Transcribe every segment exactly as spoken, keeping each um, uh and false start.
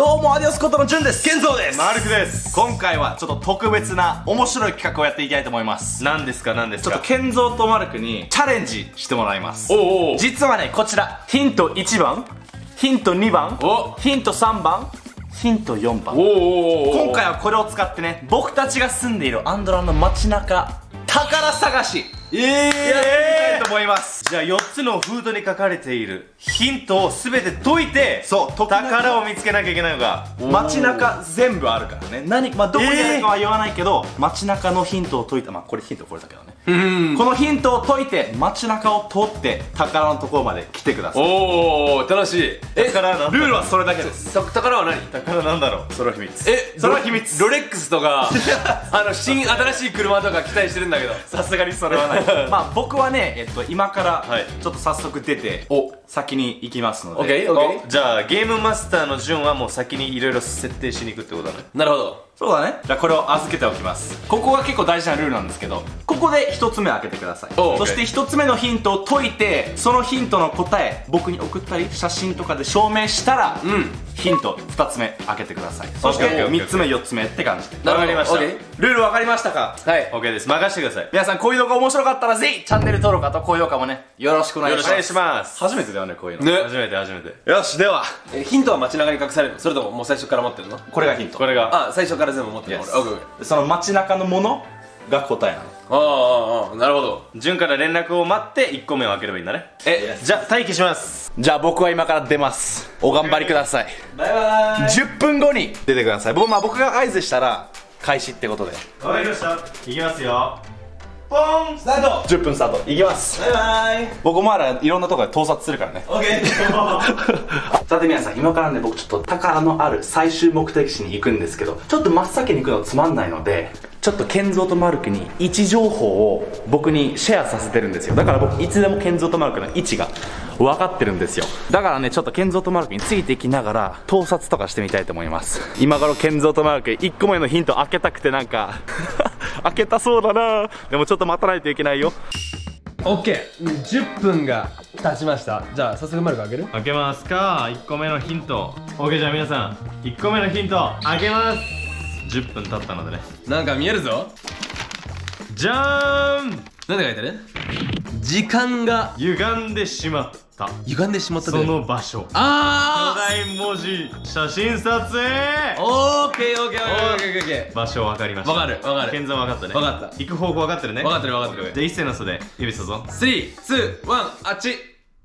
どうもアディオスコットのジュンです。 ケンゾーです。 マルクです。 今回はちょっと特別な面白い企画をやっていきたいと思います。 何ですか何ですか。 ちょっとケンゾーとマルクにチャレンジしてもらいます。 おうおう。 実はね、こちらヒントいちばん、ヒントにばん、 おヒントさんばん、ヒントよんばん。 おうおうおう。 今回はこれを使ってね、僕たちが住んでいるアンドラの街中宝探しえー、 やってみたいと思います。 じゃあよっつのフードに書かれているヒントを全て解いて、 そう宝を見つけなきゃいけないのが街中全部あるからね。何、まあ、どこにあるかは言わないけど、街中のヒントを解いた、まあこれヒントこれだけどね、 うん、 このヒントを解いて街中を通って宝のところまで来てください。 おお、楽しい。え、 宝なんだろう、ルールはそれだけです。 宝は何？ 宝なんだろう、それは秘密。 え、 それは秘密。 ロレックスとかあの新新しい車とか期待してるんだけど、 さすがにそれはないまあ僕はね、えっと今からはいちょっと早速出て、 お先に行きますので。 オッケーオッケー。じゃあゲームマスターの順はもう先にいろいろ設定しに行くってことだね。なるほど。 そうだね。じゃあこれを預けておきます。ここが結構大事なルールなんですけど、ここで一つ目開けてください。 おうそして一つ目のヒントを解いて、そのヒントの答え僕に送ったり写真とかで証明したら、 うん、 ヒントふたつめ開けてください。そしオッケーオッケーてみっつめよっつめって感じで。 わかりました。 ルールわかりましたか？ はい、オッケーです。任せてください。 皆さんこういうのが面白かったらぜひチャンネル登録と高評価もねよろしくお願いします。 よろしくお願いします。 初めてだよね、こういうのね、初めて初めて。 よし、ではえヒントは街中に隠されるの？それとももう最初から持ってるの？ これがヒント。 これがあ、最初から全部持ってるの？ Yes 俺。オッケーオッケー。 その街中のものが答えなの。 ああああああ、なるほど。 順から連絡を待っていっこめを開ければいいんだね。え、じゃあ待機します。 じゃあ僕は今から出ます。お頑張りください。 バイバーイ。 じゅっぷんごに出てください。僕、まあ、僕が合図したら開始ってことで。 わかりました。いきますよ。 ポンスタート。 じゅっぷんスタートいきます。 バイバイ。 僕お前らいろんなところで盗撮するからね。 オッケー。 さて皆さん、今からね僕ちょっと宝のある最終目的地に行くんですけど、ちょっと真っ先に行くのつまんないので、ちょっとケンゾーとマルクに位置情報を僕にシェアさせてるんですよ。だから僕いつでもケンゾーとマルクの位置が分かってるんですよ。だからね、ちょっとケンゾーとマルクについていきながら盗撮とかしてみたいと思います。今頃ケンゾーとマルクいっこめのヒント開けたくて、なんか開けたそうだな。でもちょっと待たないといけないよ。 オッケー。じゅっぷんが経ちました。じゃあ早速マルク開ける？ 開けますか。いっこめのヒント。 OK、 じゃあ皆さんいっこめのヒント開けます。じゅっぷん経ったのでね。 なんか見えるぞ。 じゃーん。 何て書いてる？時間が歪んでしまった、 歪んでしまったその場所。 あ巨大文字写真撮影。 あ、オーケーオーケーオーケーオーケー。 場所分かりました。 わかるわかる。 ケンゾー分かったね。 分かった。 行く方向分かってるね。 分かってる分かってる。 じゃあ一斉の袖指さぞ。 スリー、ツー、ワン、あっち。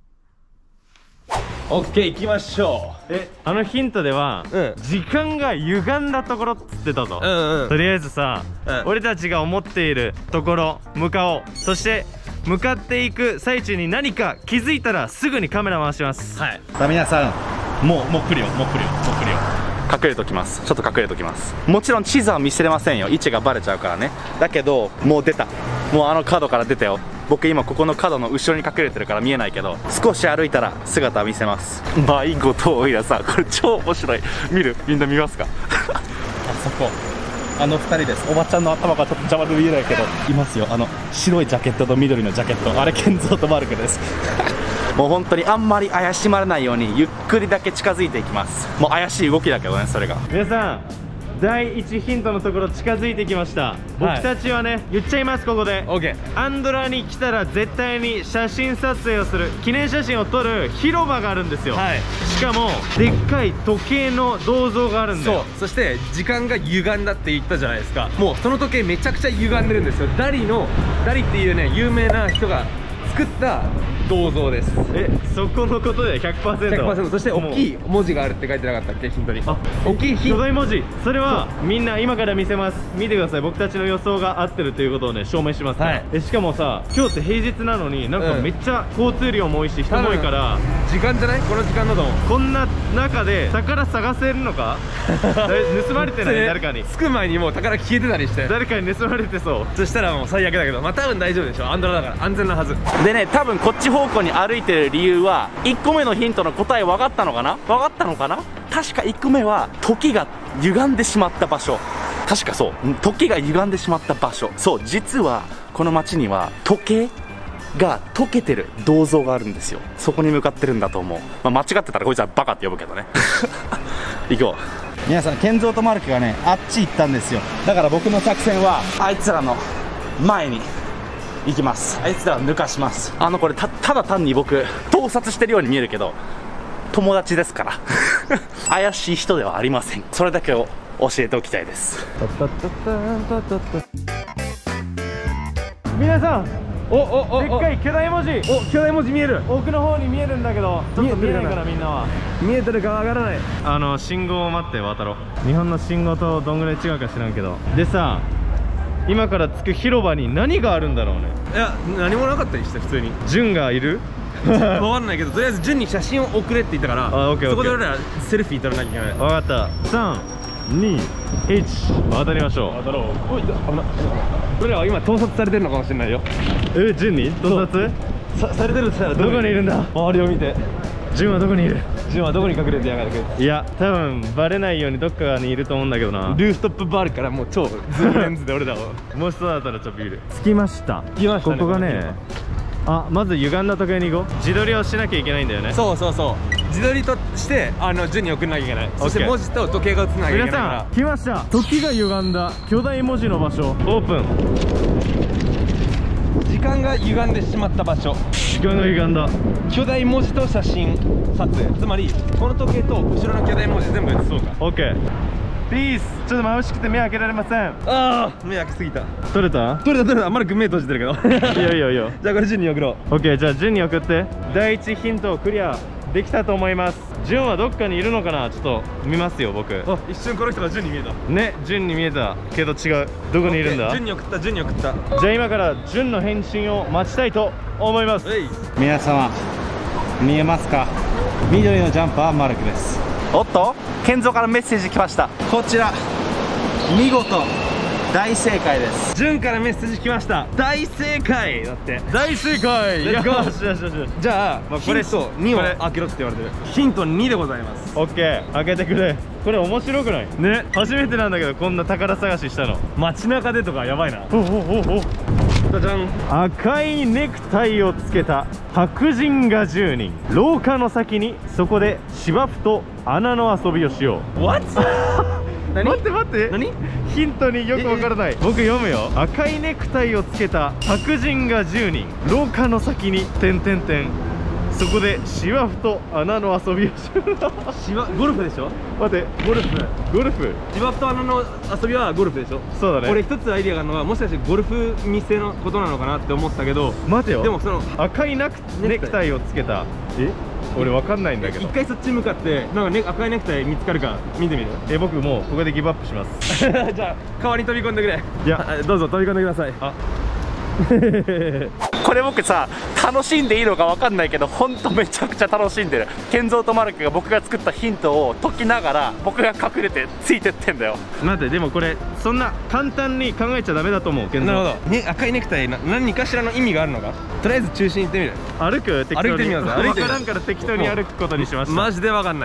オッケー、行きましょえ、あのヒントでは、 うん時間が歪んだところっつってたぞ。 う。うんうん。 とりあえずさ、 うん俺たちが思っているところ向かおう。そして向かっていく最中に何か気づいたらすぐにカメラ回します。 はい。 さあ皆さん、もうもう来るよ、もう来るよ、もう来るよ。隠れときます。ちょっと隠れときます。もちろん地図は見せれませんよ、位置がバレちゃうからね。だけどもう出た、もうあの角から出たよ。僕今ここの角の後ろに隠れてるから見えないけど、少し歩いたら姿を見せます。迷子とおいらさ、これ超面白い。見る？みんな見ますか？あそこ、あのふたりです。おばちゃんの頭がちょっと邪魔で見えないけどいますよ。あの白いジャケットと緑のジャケット、あれケンゾーとマルクです。もう本当にあんまり怪しまれないようにゆっくりだけ近づいていきます。もう怪しい動きだけどね、それが。 皆さん、だいいちヒントのところ近づいてきました。僕たちはね、言っちゃいます。ここでオッケー。 アンドラに来たら絶対に写真撮影をする、記念写真を撮る広場があるんですよ。 はい。 しかもでっかい時計の銅像があるんだよ。 そう。そして時間が歪んだって言ったじゃないですか。もうその時計めちゃくちゃ歪んでるんですよ。ダリのダリっていうね有名な人が作った銅像です。 え、そこのことで ひゃくパーセント。 ひゃくパーセント。そして大きい文字があるって書いてなかったっけ、ヒントに。 あ、 大きいヒン巨ト。 大文字。それはみんな今から見せます。見てください。僕たちの予想が合ってるということをね証明しますから。 はい。 え、しかもさ、今日って平日なのになんかめっちゃ交通量も多いし人も多いから、 時間じゃない？この時間だと思う。 こんな中で宝探せるのか？え、盗まれてない？誰かに。 着く前にもう宝消えてたりして。 誰かに盗まれてそう。 そしたらもう最悪だけど、まあ多分大丈夫でしょ。アンドラだから安全なはず。 でね、多分こっち方向に歩いてる理由は、いっこめのヒントの答え分かったのかな？分かったのかな？確かいっこめは時が歪んでしまった場所。確かそう、時が歪んでしまった場所。そう、実はこの街には時計が溶けてる銅像があるんですよ。そこに向かってるんだと思う。まあ、間違ってたらこいつはバカって呼ぶけどね行こう。皆さん、健三とマルクがねあっち行ったんですよ。だから僕の作戦はあいつらの前に行きます。あいつらを抜かします。あのこれ た, ただ単に僕盗撮してるように見えるけど友達ですから怪しい人ではありません。それだけを教えておきたいです。 皆さん、 おおおでっかい巨大文字、 お巨大文字見える。 奥の方に見えるんだけどちょっと見えないからみんなは。 見えてるかわからない。 あの信号を待って渡ろう。日本の信号とどんぐらい違うか知らんけど。でさ、今から着く広場に何があるんだろうね。 いや、何もなかったりして普通に。 ジュンがいるわかんないけど、とりあえず順に写真を送れって言ったから、 あ、オッケーオッケー。 そこで俺らセルフィー撮らなきゃいけない。 分かった。さん、に、いち、渡りましょう。 渡ろう。おい、危ない。俺らは今盗撮されてるのかもしれないよ。 え、ジュンに盗撮さされてるって言ったらどこにいるんだ。 周りを見て。 ジュンはどこにいる。 ジュンはどこに隠れてやがるか。 いや、多分バレないようにどっかにいると思うんだけどな。 ルーフトップバールからもう超ズームレンズで俺らをもしそうだったらちょっとビール。着きました。 着きましたね。 ここがね、あ、まず歪んだ時計に行こう。自撮りをしなきゃいけないんだよね。 そうそうそう、自撮りとしてあの順に送んなきゃいけない。そして文字と時計が映んなきゃいけないから。 皆さん来ました。時が歪んだ巨大文字の場所。オープン。 時間が歪んでしまった場所。 時間が歪んだ巨大文字と写真撮影。つまりこの時計と後ろの巨大文字全部写そうか。 オッケー。ピース。ちょっと眩しくて目開けられません。 ああ、目開けすぎた。 撮れた撮れた撮れた。マルク目閉じてるけどいやいやいや。 じゃあこれ順に送ろう。 オッケー、じゃあ順に送って。第一ヒントをクリアできたと思います。順はどっかにいるのかな。ちょっと見ますよ僕。 あ、一瞬この人が順に見えたね、順に見えたけど違う。どこにいるんだ。 順に送った順に送った。 じゃあ今から順の返信を待ちたいと思います。 皆様見えますか。緑のジャンパーマルクです。おっと、健三からメッセージ来ました。こちら見事大正解です。 順からメッセージ来ました。大正解だって。 大正解。 レッツゴー。 よしよしよしよし。 じゃあ、 まあこれヒントにをこれ開けろって言われてる。ヒントにでございます。 オッケー、開けてくれ。これ面白くないね。初めてなんだけどこんな宝探ししたの。 街中でとかやばいな。 おおおお。 じゃじゃん。 赤いネクタイをつけた白人がじゅうにん。廊下の先にそこで芝生と穴の遊びをしよう。 What? 何？ 待って待って。 何？ ヒントによくわからない。僕読むよ。赤いネクタイをつけた白人がじゅうにん。廊下の先に点点点。そこで芝生と穴の遊びをしよう。 芝ゴルフでしょ。 待って、ゴルフゴルフ芝生と穴の遊びはゴルフでしょ。 そうだね。 俺一つアイディアがあるのは、もしかしてゴルフ店のことなのかなって思ったけど。 待てよ。 でもその赤いネクネクタイをつけた。え、俺わかんないんだけど。 一回そっち向かってなんか、ね、赤いネクタイ見つかるか見てみる。 え、僕もうここでギブアップしますじゃあ川に飛び込んでくれ。 いや、 どうぞ飛び込んでください。 あこれ僕さ、楽しんでいいのか分かんないけどほんとめちゃくちゃ楽しんでる。健三とマルクが僕が作ったヒントを解きながら僕が隠れてついてってんだよ。 待って、でもこれそんな簡単に考えちゃダメだと思う。健三。 なるほど、ね、赤いネクタイな何かしらの意味があるのか。とりあえず中心行ってみる。 歩く適当に歩いてみようぜ。歩いてみよう。 分からんから適当に歩くことにしました。 マジで分かんない。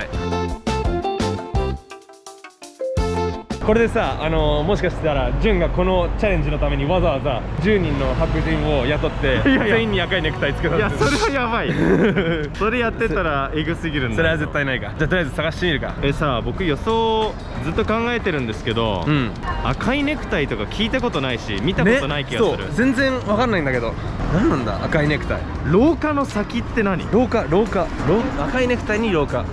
これでさ、あのー、もしかしたら潤がこのチャレンジのためにわざわざじゅうにんの白人を雇って全員に赤いネクタイつけたんです。 いや、それはやばいそれやってたらエグすぎるんだ。 それは絶対ないか。じゃあとりあえず探してみるか。 え、さあ僕予想ずっと考えてるんですけど、うん、赤いネクタイとか聞いたことないし見たことない気がする、ね、 そう全然わかんないんだけど、何なんだ赤いネクタイ。 廊下の先って何。 廊下廊下廊赤いネクタイに廊下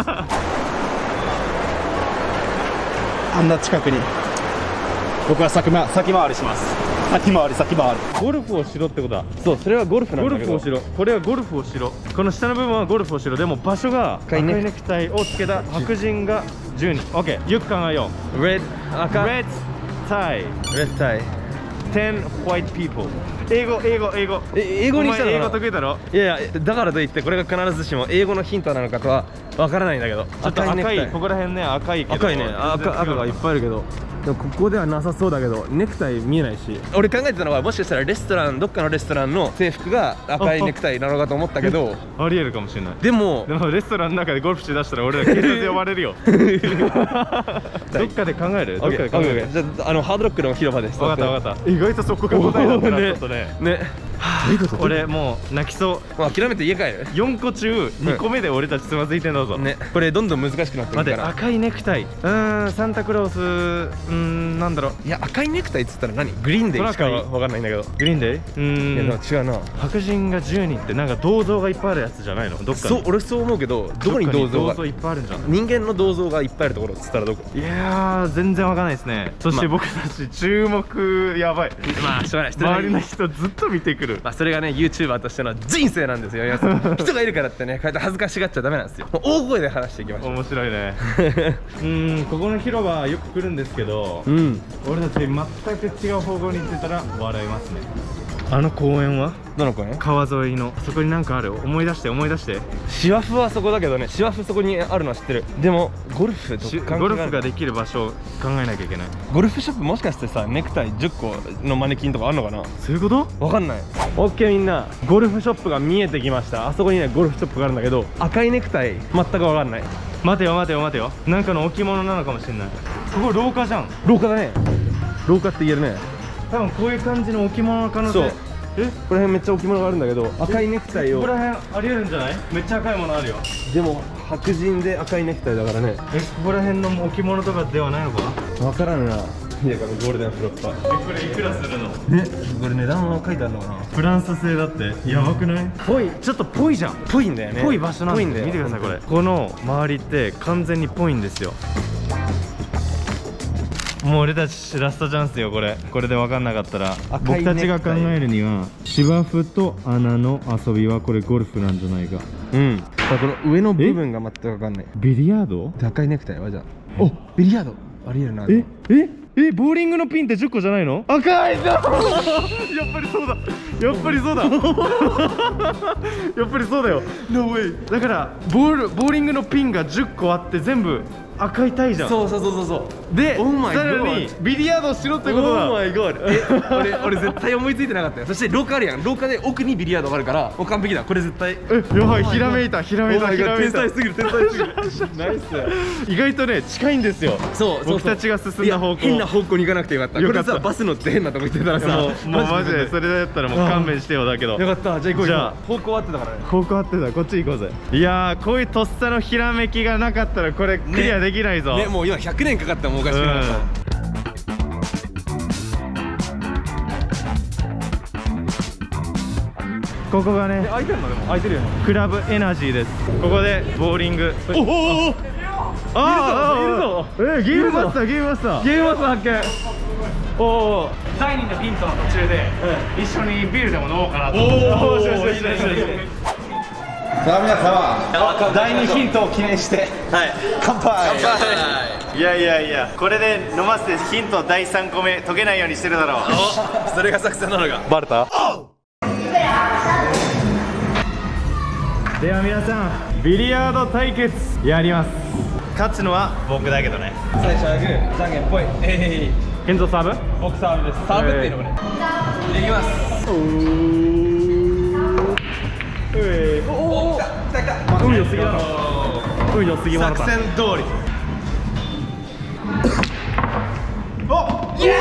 あんな近くに僕は先回先回りします。先回り先回り。 ゴルフをしろってことだ。 そう、それはゴルフなんだけど。 ゴルフをしろ。これはゴルフをしろ。この下の部分はゴルフをしろ。でも場所が赤いネクタイをつけた白人がじゅうにん。オッケー、よく考えよう。レッド赤レッドタイレッドタイ ten white people。英語英語英語。 え、英語にしたのかな。 英語得意だろ。 いやいや、だからといってこれが必ずしも英語のヒントなのかとはわからないんだけど。 ちょっと赤い、ここら辺ね、赤いけど。 赤いね、赤赤がいっぱいあるけど。でもここではなさそうだけど、ネクタイ見えないし。俺考えてたのは、もしかしたらレストランどっかのレストランの制服が赤いネクタイなのかと思ったけどありえるかもしれない。 でもでもレストランの中でゴルフしだしたら俺ら警察で呼ばれるよどっかで考える。どっかで考える。 じゃあ、あのハードロックの広場です。 分かった分かった。意外とそこが答えだったな。ちょっとねね。 どういうこと？ 俺もう泣きそう。 もう諦めて家帰る。 よんこ中にこめで俺たちつまずいてんだぞ。 ね、これどんどん難しくなってくるから。 待って、赤いネクタイ、うーん、サンタクロース、うーん、なんだろう。 いや、赤いネクタイっつったら何？グリーンデーしかわかんないんだけど。 グリーンデー？うーん。 いや、違うな。 白人がじゅうにんってなんか銅像がいっぱいあるやつじゃないの？どっかに。 そう、俺そう思うけど、どこに銅像が？ 銅像いっぱいあるんじゃん。 人間の銅像がいっぱいあるところっつったらどこ？ いやー、全然わかんないですね。そして僕たち注目やばい。 まあ、しょうがない。 周りの人ずっと見てくる。 まあ、それがね、ユーチューバーとしての人生なんですよ。皆さん人がいるからってね、こうやって恥ずかしがっちゃダメなんですよ。もう大声で話していきましょう。 面白いね。うーん、ここの広場よく来るんですけど、 うん、 俺たち全く違う方向に行ってたら笑いますね。あの公園はどの公園？ 川沿いのそこになんかある。思い出して思い出して。 シワフはそこだけどね、シワフそこにあるのは知ってる。でもゴルフと関係がある。 ゴルフができる場所を考えなきゃいけない。 ゴルフショップもしかしてさ、ネクタイじゅっこのマネキンとかあるのかな？ そういうこと？ わかんない。オッケー、みんなゴルフショップが見えてきました。あそこにねゴルフショップがあるんだけど、赤いネクタイ全くわかんない。 待てよ待てよ待てよ、なんかの置物なのかもしれない。ここ廊下じゃん。 廊下だね。廊下って言えるね。 多分こういう感じの置物の可能性。 そう、え、ここら辺めっちゃ置物があるんだけど、赤いネクタイを。 ここら辺ありえるんじゃない？めっちゃ赤いものあるよ。 でも白人で赤いネクタイだからね。 え、ここら辺の置物とかではないのか？ わからんな。いや、このゴールデンフロッパー。 え、これいくらするの？ ね、これ値段は書いてあるのかな。 フランス製だって。やばくない？ぽい、ちょっとぽいじゃん。 ぽいんだよね。 ぽい場所なんだよ。 ぽいんだよ。 見てくださいこれ。この周りって完全にぽいんですよ。もう俺たちラストチャンスよこれ。これで分かんなかったら、僕たちが考えるには芝生と穴の遊びはこれゴルフなんじゃないか。 うん。この上の部分が全く分かんない。 ビリヤード？ 赤いネクタイはじゃあ。お、ビリヤードありえるな。 えええ、ボーリングのピンってじゅっこじゃないの？赤いぞ。やっぱりそうだ、やっぱりそうだ。やっぱりそうだよ。 No way。 だからボールボーリングのピンがじゅっこあって全部赤いタイじゃん。 そうそうそうそうそうで、 Oh my さらにビリヤードをしろってことだ。 Oh my god。 え、俺俺絶対思いついてなかったよ。そして廊下あるやん。廊下で奥にビリヤードがあるからもう完璧だ。これ絶対。 え、やばい、ひらめいたひらめいたひらめいた。 天才すぎる天才すぎる。ナイス。 意外とね近いんですよ。 そう、 僕たちが進んだ方向。 変な方向に行かなくてよかった。 よかった。 これさ、バス乗って変なとこ行ってたらさ、 もうマジでそれだったらもう勘弁してよ。だけどよかった。じゃあ行こう。 じゃあ方向合ってたからね。 方向合ってた。こっち行こうぜ。いやー、こういうとっさのひらめきがなかったらこれクリアできないぞ。 ね、もう今ひゃくねんかかったらもうおかしくなった。 ここがね、 開いてるの？でも開いてるよね。 クラブエナジーです。ここでボーリング。おおお、ああ、いるぞ。え、ゲームマスター、ゲームマスター、 ゲームマスター発見。おお、 だいにのヒントの途中で一緒にビールでも飲もうかなと。 おお、いいねいいね。 さあ皆様、だいにヒントを記念して、はい、乾杯。乾杯。いやいやいや、これで飲ませてヒントだいさんこめ解けないようにしてるだろう。 お、それが作戦なのか。 バレた？ では皆さん、ビリヤード対決やります。勝つのは僕だけどね。 最初はグー、じゃんけんぽい。えい。 健三サーブ？ 僕サーブです。サーブっていうのこれ。いきます。おおお、来た来た。 運良すぎだろ。運良すぎまろた。 作戦通り。お、イエーイ。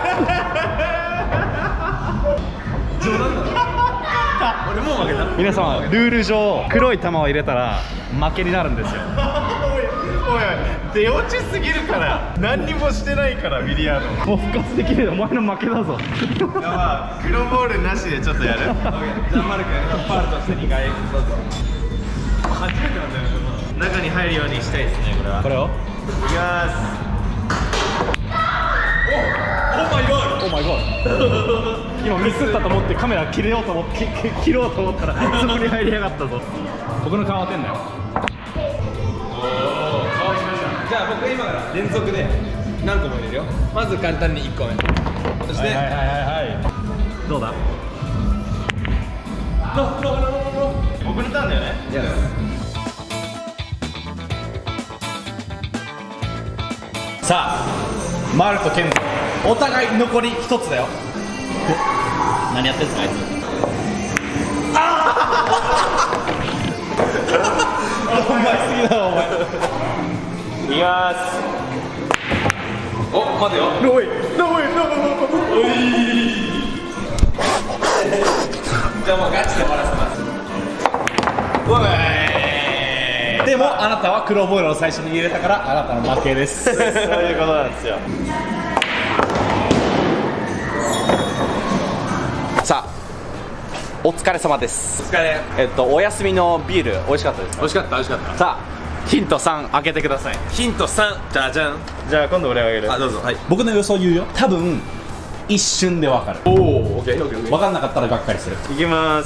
冗談だろ。俺もう負けた。 皆様、ルール上黒い球を入れたら負けになるんですよ。おいおい、出落ちすぎるから。何にもしてないからビリヤード。もう復活できる。お前の負けだぞ。まあ黒ボールなしでちょっとやる。 じゃあマル君、ファウルとしてにかいどうぞ。初めてなんだよね。 中に入るようにしたいですね。これは。 これを。 いきます。 オーマイゴール。オーマイゴール。 今ミスったと思ってカメラ切れようと思って切ろうと思ったらそこに入りやがったぞ。 僕の顔当てんだよ。おお、顔しました。じゃあ僕今から連続で何個も入れるよ。まず簡単にいっこめ。そして、はいはいはいはい。 どうだ？ ノノノノノ。 僕のターンだよね。 いや。 さあ、マルとケンゾ、お互い残り一つだよ。何やってんすかあいつ。ああお前すぎだろお前。いきまーす。 お、待てよ。 ノーウェイノーウェイノーウェイ。 じゃあもうガチで終わらせます。でもあなたは黒ボールを最初に入れたからあなたの負けです。 そういうことなんですよ。さあお疲れ様です。 お疲れ。 えっとお休みのビール美味しかったですか？ 美味しかった美味しかった。 さあヒントさん開けてください。 ヒントさん、じゃじゃん。 じゃあ今度俺があげる。 あ、どうぞ。はい。 僕の予想言うよ。多分一瞬でわかる。 おお、オッケーオッケー。 分かんなかったらがっかりする。 いきます。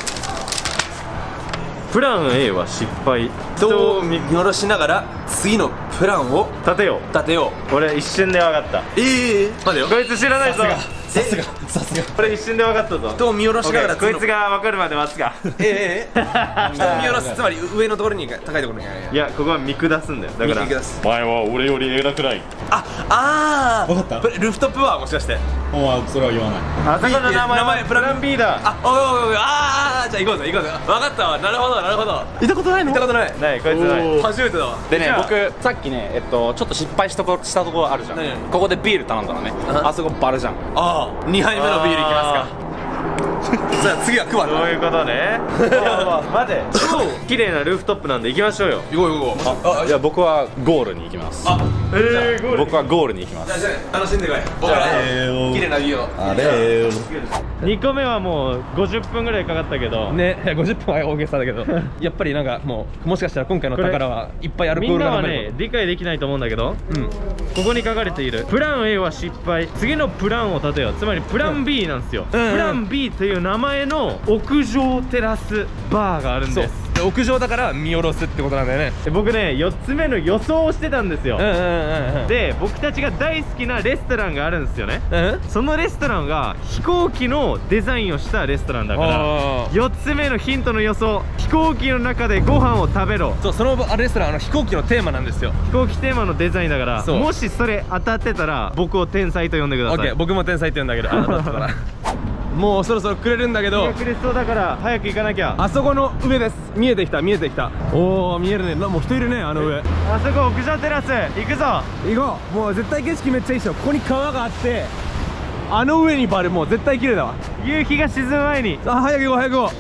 プラン A は失敗。 人を見下ろしながら次のプランを立てよ立てよう。俺一瞬で分かった。 ええー、待てよ。 こいつ知らないぞ。 さすがさすが。 これ一瞬で分かったぞ。 人を見下ろしながらこいつが分かるまで待つか。 ええー、人を見下ろす、つまり上のところに高いところに。 いや、ここは見下すんだよ。だから見下す。 お前は俺より偉くない。 あ、ああ、 分かった。 ルフトップはもしかして。 お前それは言わない。 あそこの名前はプラン B だ。 あ、おいおいおい、ああ、じゃあ行こうぜ行こうぜ。分かったわ。なるほどなるほど。 行ったことないの？ 行ったことない。 ない、こいつない。 初めてだわ。 でね、 じゃあ僕さっきね、えっとちょっと失敗したとこしたところあるじゃん。 何々 ここでビール頼んだらね、あそこバルじゃん。 ああ、にはいめのビールいきますか。さあ次はクワそういうことね。待て、超綺麗なルーフトップなんで行きましょうよ。 行こう行こう行こう。あ、 いや僕はゴールに行きます。 あ、 えー、ゴール。 僕はゴールに行きます。 じゃあ楽しんでこい。僕ら綺麗なビューを。 あれにこめはもうごじゅっぷんぐらいかかったけどね、ごじゅっぷんは大げさだけどやっぱりなんかもうもしかしたら今回の宝はいっぱいアルコみんなールが飲める。 はね理解できないと思うんだけど、 うん、 ここに書かれているプラン A は失敗、次のプランを立てよう、つまりプラン B なんですよ、 うんうんうん、 プラン B という名前の屋上テラスバーがあるんです。 で屋上だから見下ろすってことなんだよね。 で僕ねよっつめの予想をしてたんですよ、 うんうんうんうん。 で僕たちが大好きなレストランがあるんですよね、 うん、 そのレストランが飛行機のデザインをしたレストランだから、よっつめのヒントの予想、飛行機の中でご飯を食べろ。 そう、そのレストランあの飛行機のテーマなんですよ。 飛行機テーマのデザインだから、 そうもしそれ当たってたら僕を天才と呼んでください。 オッケー、僕も天才って言うんだけど、あなただったからもうそろそろくれるんだけど、 くれそうだから早く行かなきゃ。 あそこの上です。見えてきた見えてきた。おお、見えるね。な、もう人いるね、あの上。 あそこ屋上テラス行くぞ。 行こう。もう絶対景色めっちゃいいっしょ。ここに川があって、あの上にバル、もう絶対綺麗だわ。 夕日が沈む前に。 あ、早く行こう早く行こ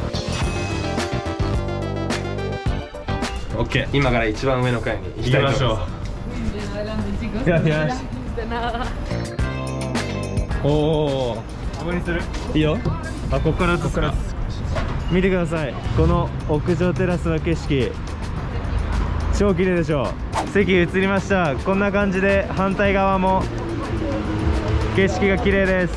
う。オッケー、今から一番上の階に行きたいと思いましょう。ややおお、 ここにする。 いいよ。 あ、ここから映すか。見てください、この屋上テラスの景色超綺麗でしょ。席移りました。こんな感じで反対側も景色が綺麗です。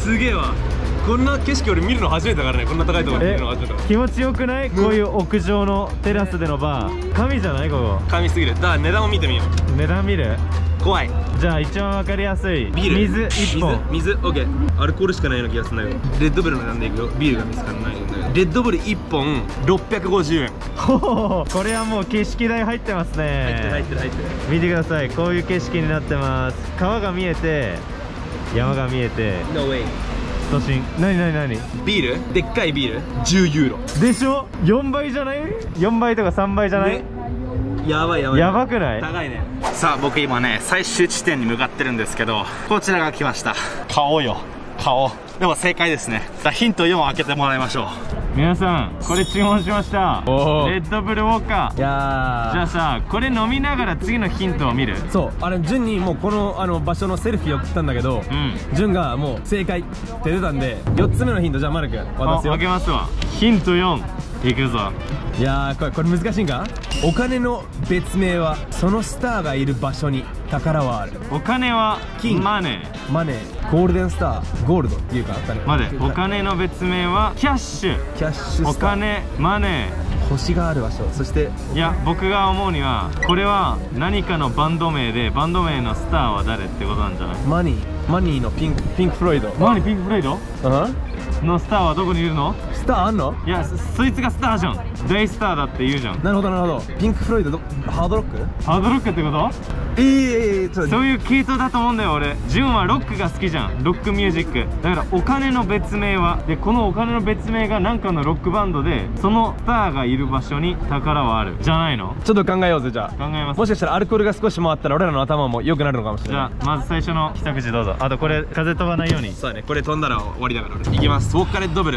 すげえわ。こんな景色俺見るの初めてだからね。こんな高いところで見るの初めてだから。 気持ちよくない？こういう屋上のテラスでのバー、神じゃない？ここ神すぎる。だから値段を見てみよう。 値段見る？ 怖い。 じゃあ一番わかりやすいビール、 水いっぽん。 水、水、オッケー。アルコールしかないような気がするんだけど、レッドブルの値段でいくよ。ビールが見つからないんだけど、レッドブルいっぽんろっぴゃくごじゅうえん。 ほほ、これはもう景色代入ってますね。 入ってる入ってる入ってる。 見てください、こういう景色になってます。川が見えて山が見えて、 No way。 都心。なになになに？ ビール、でっかいビールじゅうユーロでしょ。よんばいじゃない？ よん 倍とかさんばいじゃない？ ね、やばいやばい。 やばくない？ 高いね。 さあ僕今ね最終地点に向かってるんですけど、こちらが来ました。顔よ顔。でも正解ですね。さあヒントよんを開けてもらいましょう。 皆さんこれ注文しました。 おー、 レッドブルウォーカー。 いやー、 じゃあさ、これ飲みながら次のヒントを見る。 そう、あれ順にもうこのあの場所のセルフィー送ったんだけど、 うん、 順がもう正解って出たんで、よっつめのヒント、じゃあマル君渡すよ。 開けますわ。ヒントよんいくぞ。 いやー、これこれ難しいんか。お金の別名はそのスターがいる場所に宝はある。 お金は金、 マネー。 マネー、ゴールデンスター、ゴールドっていうかあったね。 までお金の別名はキャッシュ。 キャッシュおスター、 金、マネ星がある場所。そしてー。いや、僕が思うにはこれは何かのバンド名で、バンド名のスターは誰ってことなんじゃない？ マニー、マニーのピンク、ピンクフロイド。 何？ピンク・フロイドうんのスターはどこにいるの？ スターあんの？ いや、そ、そいつがスターじゃん。大スターだって言うじゃん。 なるほどなるほど。ピンクフロイドど、ハードロック？ ハードロックってこと？ ええー、ちょっとそういう系統だと思うんだよ俺。ジュンはロックが好きじゃん。ロックミュージックだから。お金の別名はで、このお金の別名が何かのロックバンドで、そのスターがいる場所に宝はあるじゃないの？ ちょっと考えようぜ。じゃあ考えます。 もしかしたらアルコールが少し回ったら俺らの頭も良くなるのかもしれじない。 ゃあまず最初の一口どうぞ。あとこれ風飛ばないように。 そうだね、これ飛んだら終わりだから俺いきます。ウォッカレッドブル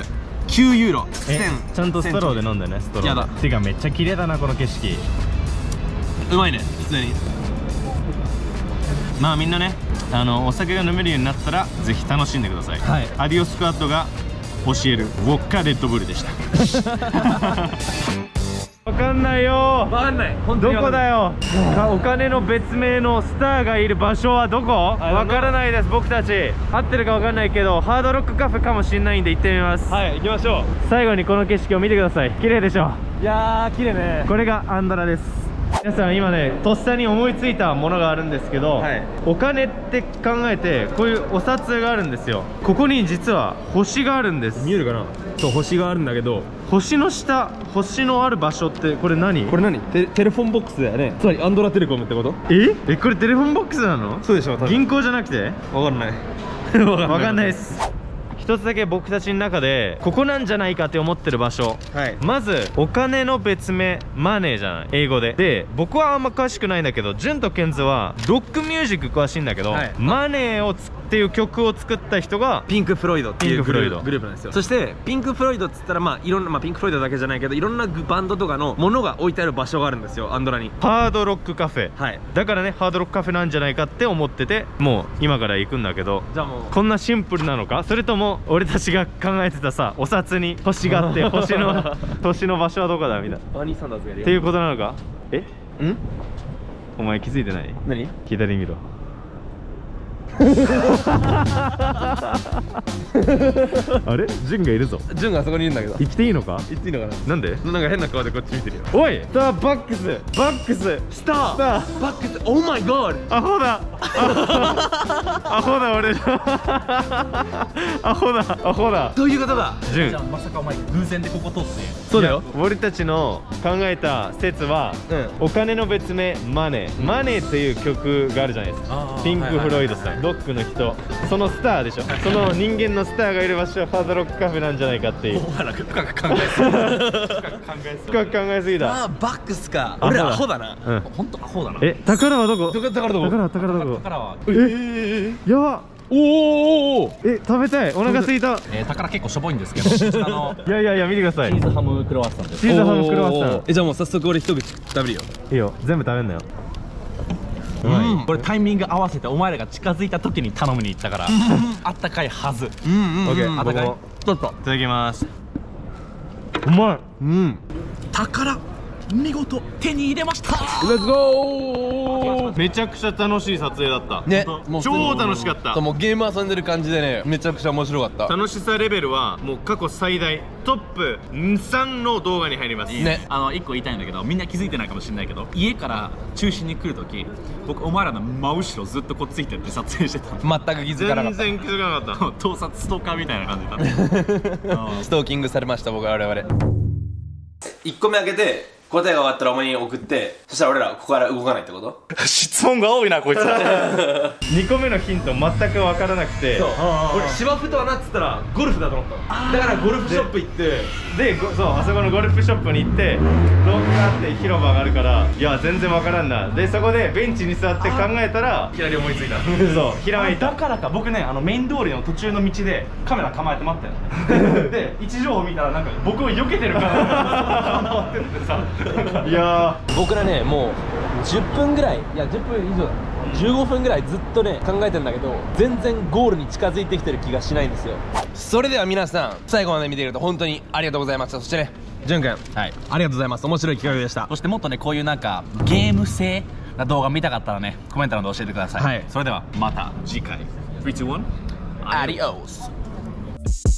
きゅうユーロ。 えちゃんとストローで飲んでね、ストローで。 やだ。 てかめっちゃ綺麗だなこの景色。 うまいね、普通に。 まあみんなね、あのお酒が飲めるようになったらぜひ楽しんでください。 はい。 アディオスクワットが教えるウォッカレッドブルでした。わかんないよ。 わかんない。本当どにわかんない。 こだよ。お金の別名のスターがいる場所はどこ？わからないです僕たち。合ってるかわかんないけどハードロックカフェかもしれないんで行ってみます。 はい、行きましょう。 最後にこの景色を見てください。綺麗でしょ。 いやー、綺麗ね。 これがアンドラです。皆さん今ねとっさに思いついたものがあるんですけど、 はい、 お金って考えてこういうお札があるんですよ。ここに実は星があるんです。 見えるかな。そう、星があるんだけど、 星の下、星のある場所ってこれ何？ これ何？テテレフォンボックスだよね。つまりアンドラテレコムってこと？ ええこれテレフォンボックスなの？ そうでしょ。 銀行じゃなくて？ わかんない。 わかんないです。一つだけ僕たちの中でここなんじゃないかって思ってる場所、はい、まずお金の別名マネーじゃない、英語で。で僕はあんま詳しくないんだけど、ジュンとケンズはロックミュージック詳しいんだけど、はい、マネーをつっていう曲を作った人がピンク・フロイドっていうグループなんですよ。そそしてピンク・フロイドっつったら、まあいろんな、まあ、ピンク・フロイドだけじゃないけどいろんなバンドとかのものが置いてある場所があるんですよ、アンドラに。 ハードロックカフェ、 はい、 だからねハードロックカフェなんじゃないかって思ってて、もう今から行くんだけど、 じゃあもうこんなシンプルなのか、それとも俺たちが考えてたさお札に星があって星の星の場所はどこだみたいなバニー・サンダーズがいるよっていうことなのか。えんお前気づいてない？ 何？ 左見ろ。あれジュンがいるぞ。 ジュンがあそこにいるんだけど。 行っていいのか？ 行っていいのかな。 なんで？ なんか変な顔でこっち見てるよ。 おいスターバックスバックススタースターバックス、オーマイゴード。 アホだアホだ俺アホだアホだ。 そういうことだ。 ジュンじゃあまさかお前偶然でここ通って？ そうだよ。 俺たちの考えた説は、うん、お金の別名マネー、マネーっていう曲があるじゃないですか。ピンク・フロイドさん、ロックの人、そのスターでしょ。その人間のスターがいる場所はハードロックカフェなんじゃないかっていう。 深く考えすぎ深く考えすぎだ。 ああ、バックスか。 アホだ俺アホだな。 うん、 本当アホだな。 え、宝はどこ？ 宝どこ？ 宝宝どこ？ 宝はえー、やばっ。 おーおーおー、 え、食べたい、お腹すいた。 えー、宝結構しょぼいんですけど、こちらのいやいやいや見てください。 チーズハムクロワッサンです。 チーズハムクロワッサン。 え、じゃあもう早速俺一口食べるよ。 いいよ、全部食べんなよ。 うん、これタイミング合わせてお前らが近づいた時に頼みに行ったからあったかいはず。 うんうん、 オッケー、 あったかい。 ちょっといただきます。うまい。 うん。 宝見事手に入れました。 レッツゴー。 めちゃくちゃ楽しい撮影だったね、 もう超楽しかった。 もうゲーム遊んでる感じでね、めちゃくちゃ面白かった。 楽しさレベルはもう過去最大トップさんの動画に入りますね。 あの一個言いたいんだけど、みんな気づいてないかもしれないけど、家から中心に来るとき僕お前らの真後ろずっとこっついてって撮影してたの。 全く気づかなかった。 全然気づかなかった。 盗撮ストーカーみたいな感じだったストーキングされました僕は。我々いっこめ開けて答えが終わったらお前に送って、そしたら俺らここから動かないってこと？ 質問が多いなこいつら。 にこめのヒント全く分からなくて、 そう、俺芝生とはなっつったらゴルフだと思ったの。だからゴルフショップ行って、 でごそうあそこのゴルフショップに行って、廊下があって広場があるから、いや全然分からんな。でそこでベンチに座って考えたらいきなり思いついた。そうひらめいた。 だからか、僕ね、あのメイン通りの途中の道でカメラ構えて待ったよで位置情報見たらなんか僕を避けてるから回ってってさいや僕らね、もうじゅっぷんぐらい、いやじゅっぷん以上だ、じゅうごふんぐらいずっとね考えてんだけど、全然ゴールに近づいてきてる気がしないんですよ。それでは皆さん最後まで見てくれて本当にありがとうございました。そしてね、じゅんくん、はい、ありがとうございます。面白い企画でした。 そしてもっとね、こういうなんかゲーム性な動画見たかったらね、コメント欄で教えてください。 はい、 それではまた次回。スリー、ツー、ワン、 アディオス。